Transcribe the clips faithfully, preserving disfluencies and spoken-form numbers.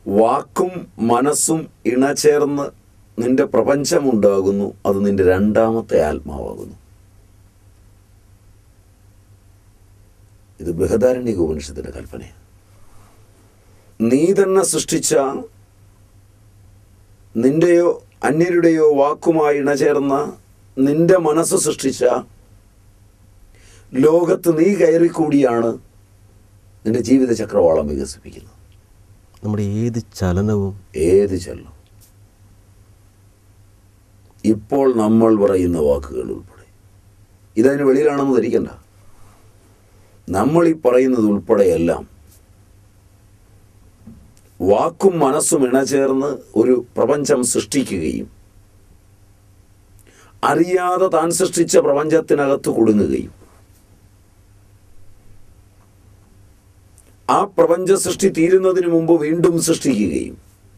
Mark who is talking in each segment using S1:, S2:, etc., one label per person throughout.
S1: വാക്കും മനസ്സും ഇണചേർന്ന് നിന്റെ പ്രപഞ്ചമുണ്ടാകുന്നു. അത് നിന്റെ രണ്ടാമത്തെ ആത്മാവാകുന്നു. ഇത് ബൃഹദാരണ്യക ഉപനിഷത്തിന്റെ കൽപ്പനയാണ്. നീ തന്നെ സൃഷ്ടിച്ച നിന്റെയോ അന്യരുടെയോ വാക്കുമായി ഇണചേർന്ന നിന്റെ മനസ്സ് സൃഷ്ടിച്ച ലോകത്ത് നീ കയറിക്കൂടിയാണ് നിന്റെ ജീവിത ചക്രവാളം വികസിപ്പിക്കുന്നത്.
S2: നമ്മുടെ ഏത് ചലനവും
S1: ഏത് ചലനവും ഇപ്പോൾ നമ്മൾ പറയുന്ന വാക്കുകൾ ഉൾപ്പെടെ ഇതതിന് വെളിയിലാണെന്ന് ധരിക്കണ്ട. നമ്മൾ ഈ പറയുന്നത് ഉൾപ്പെടെയെല്ലാം വാക്കും മനസ്സും ഇണചേർന്ന് ഒരു പ്രപഞ്ചം സൃഷ്ടിക്കുകയും അറിയാതെ താൻ സൃഷ്ടിച്ച പ്രപഞ്ചത്തിനകത്ത് കുടുങ്ങുകയും ആ പ്രപഞ്ച സൃഷ്ടി തീരുന്നതിന് മുമ്പ് വീണ്ടും സൃഷ്ടിക്കുകയും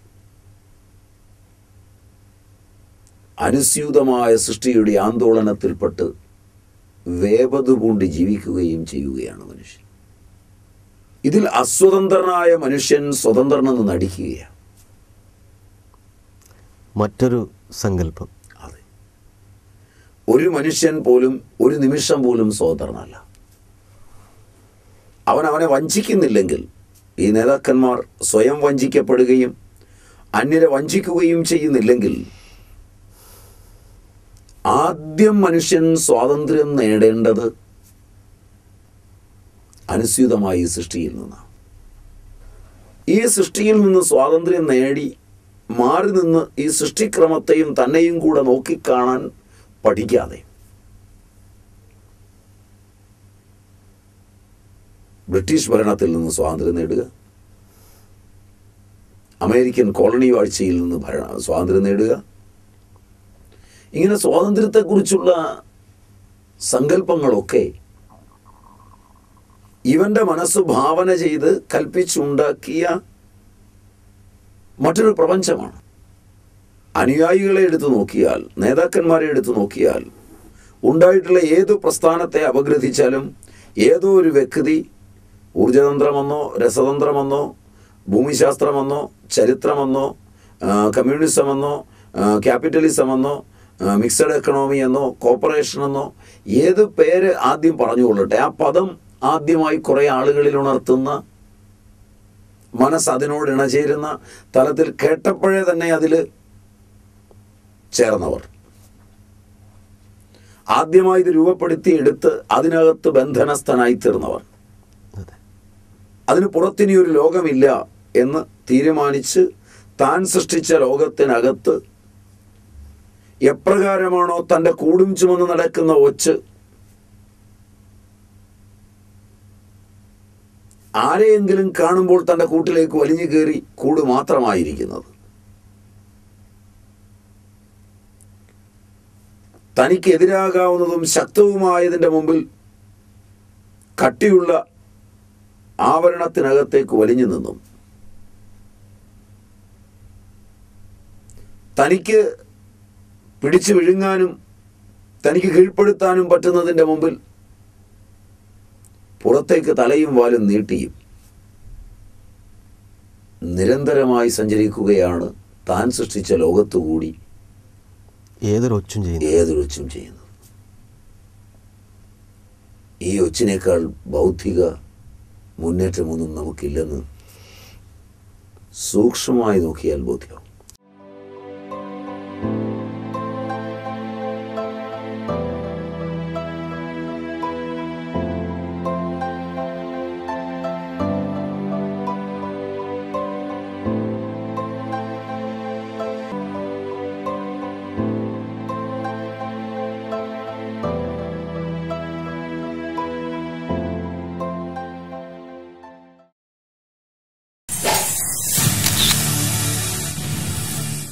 S1: അനുസ്യൂതമായ സൃഷ്ടിയുടെ ആന്തോളനത്തിൽപ്പെട്ട് വേപതു പൂണ്ടി ജീവിക്കുകയും ചെയ്യുകയാണ് മനുഷ്യൻ. ഇതിൽ അസ്വതന്ത്രനായ മനുഷ്യൻ സ്വതന്ത്രനെന്ന് നടിക്കുകയാണ്.
S2: മറ്റൊരു സങ്കല്പം.
S1: അതെ, ഒരു മനുഷ്യൻ പോലും ഒരു നിമിഷം പോലും സ്വതന്ത്രനല്ല. അവൻ അവനെ വഞ്ചിക്കുന്നില്ലെങ്കിൽ, ഈ നേതാക്കന്മാർ സ്വയം വഞ്ചിക്കപ്പെടുകയും അന്യരെ വഞ്ചിക്കുകയും ചെയ്യുന്നില്ലെങ്കിൽ, ആദ്യം മനുഷ്യൻ സ്വാതന്ത്ര്യം നേടേണ്ടത് അനുസ്യൂതമായ ഈ സൃഷ്ടിയിൽ നിന്നാണ്. ഈ സൃഷ്ടിയിൽ നിന്ന് സ്വാതന്ത്ര്യം നേടി മാറി നിന്ന് ഈ സൃഷ്ടിക്രമത്തെയും തന്നെയും കൂടെ നോക്കിക്കാണാൻ പഠിക്കാതെ ബ്രിട്ടീഷ് ഭരണത്തിൽ നിന്ന് സ്വാതന്ത്ര്യം നേടുക, അമേരിക്കൻ കോളനി വാഴ്ചയിൽ നിന്ന് ഭരണ സ്വാതന്ത്ര്യം നേടുക, ഇങ്ങനെ സ്വാതന്ത്ര്യത്തെക്കുറിച്ചുള്ള സങ്കല്പങ്ങളൊക്കെ ഇവൻ്റെ മനസ്സ് ഭാവന ചെയ്ത് കൽപ്പിച്ചുണ്ടാക്കിയ മറ്റൊരു പ്രപഞ്ചമാണ്. അനുയായികളെ എടുത്തു നോക്കിയാൽ, നേതാക്കന്മാരെ എടുത്തു നോക്കിയാൽ, ഉണ്ടായിട്ടുള്ള ഏതു പ്രസ്ഥാനത്തെ അപഗ്രഥിച്ചാലും ഏതോ ഒരു വ്യക്തി ഊർജതന്ത്രമെന്നോ രസതന്ത്രമെന്നോ ഭൂമിശാസ്ത്രമെന്നോ ചരിത്രമെന്നോ കമ്മ്യൂണിസമെന്നോ ക്യാപിറ്റലിസമെന്നോ മിക്സഡ് എക്കണോമി എന്നോ കോർപ്പറേഷൻ എന്നോ ഏത് പേര് ആദ്യം പറഞ്ഞുകൊള്ളട്ടെ, ആ പദം ആദ്യമായി കുറേ ആളുകളിൽ ഉണർത്തുന്ന, മനസ്സ് അതിനോട് ഇണചേരുന്ന തലത്തിൽ കേട്ടപ്പോഴേ തന്നെ അതിൽ ചേർന്നവർ, ആദ്യമായി ഇത് രൂപപ്പെടുത്തി എടുത്ത് അതിനകത്ത് ബന്ധനസ്ഥനായി തീർന്നവർ, അതിന് പുറത്തിനി ഒരു ലോകമില്ല എന്ന് തീരുമാനിച്ച് താൻ സൃഷ്ടിച്ച ലോകത്തിനകത്ത് എപ്രകാരമാണോ തൻ്റെ കൂടും ചുമന്ന് നടക്കുന്ന ഒച്ച് ആരെയെങ്കിലും കാണുമ്പോൾ തൻ്റെ കൂട്ടിലേക്ക് വലിഞ്ഞു കയറി കൂട് മാത്രമായിരിക്കുന്നത്, തനിക്ക് എതിരാകാവുന്നതും ശക്തവുമായതിൻ്റെ മുമ്പിൽ കട്ടിയുള്ള ആവരണത്തിനകത്തേക്ക് വലിഞ്ഞു നിന്നും തനിക്ക് പിടിച്ചു വിഴുങ്ങാനും തനിക്ക് കീഴ്പ്പെടുത്താനും പറ്റുന്നതിൻ്റെ മുമ്പിൽ പുറത്തേക്ക് തലയും വാലും നീട്ടിയും നിരന്തരമായി സഞ്ചരിക്കുകയാണ് താൻ സൃഷ്ടിച്ച ലോകത്തുകൂടി
S2: ഏതൊരൊച്ചും ചെയ്യുന്നത്
S1: ഏതൊരൊച്ചും ചെയ്യുന്നത്. ഈ ഒച്ചിനേക്കാൾ ബൗദ്ധിക മുന്നേറ്റമൊന്നും നമുക്കില്ലെന്ന് സൂക്ഷ്മമായി നോക്കിയാൽ ബോധ്യമാവും.